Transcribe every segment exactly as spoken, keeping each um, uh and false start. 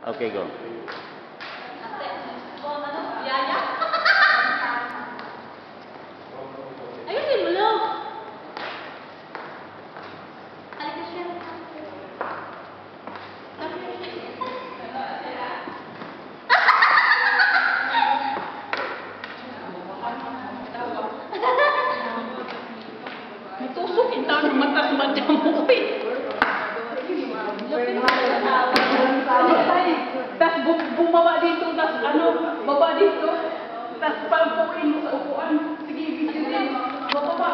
Okay, go. Yaya? Ayusin mo lang. Halika siya. Tusukin tayo ng matas-matas mo. Tapos bu- bumaba dito, tapos ano, baba dito. Tapos pampuin mo sa upuan. Sige, video din. Bababa.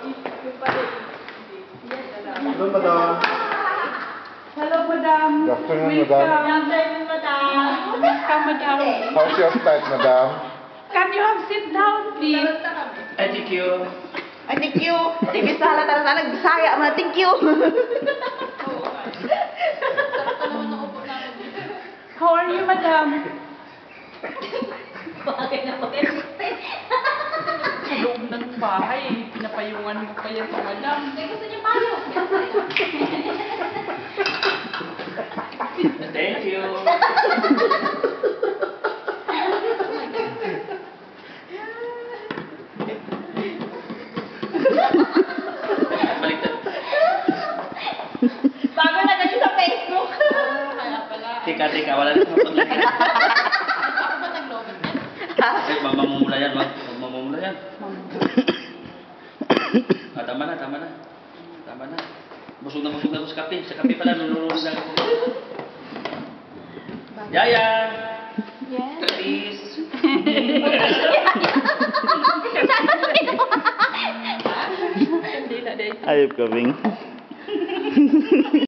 Hello, madam. Hello, madam. Good afternoon, Welcome. madam. Welcome, madam. Welcome, madam. How's your flight, madam? Can you have sit down, please? Ay, thank you. Ay, thank you. Di bisa lang talaga sana Bisaya man. Thank you. How are you, madam? Bakit na bakit? Sa loob ng bahay, pinapayungan mo pa yan sa madam. May gusto niyo payo. Thank you. Baliktad. Bago na ganyan sa Facebook. Kaya pala. Tika, tika. Wala na sa paglagay. Ako ba nag-lobit yan? Ay, mamamumula yan. Mag mamamumula yan. Ah, tama na, tama na. Tama na. Busog na busog na ako sa kape. Sa kape pala, nulunod na ako. Yaya! Yes. Please! Hindi na din. Ayop ka, Bing.